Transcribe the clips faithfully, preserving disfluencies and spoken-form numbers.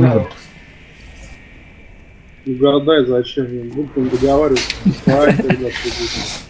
Угадай, зачем я буду там договариваться. Так, когда все будет.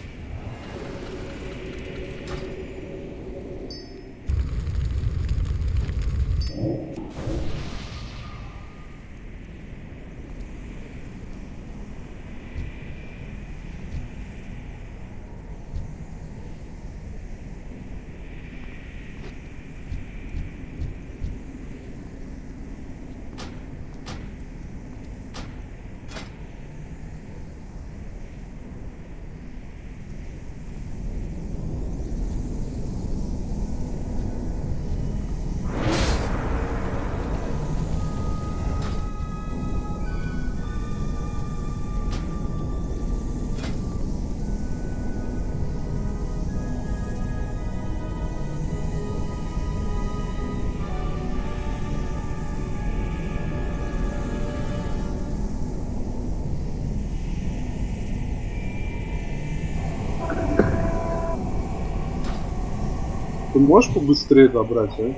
Ты можешь побыстрее добрать, а?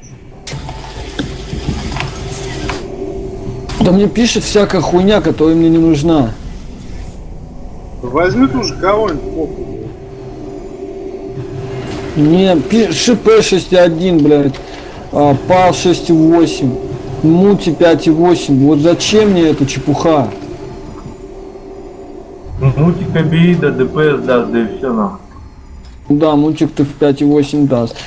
Да мне пишет всякая хуйня, которая мне не нужна. Возьми ты уже кого-нибудь, похуй. Не, ШП шесть и один, блядь, а, ПАЛ шесть и восемь, Мути пять и восемь. Вот зачем мне эта чепуха? Мутик обида, ДПС даст, да и все нахуй. Да, мультик ты в пять и восемь даст.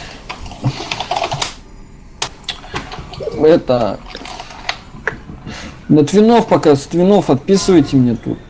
Это... На Твинов пока, с Твинов отписывайте мне тут.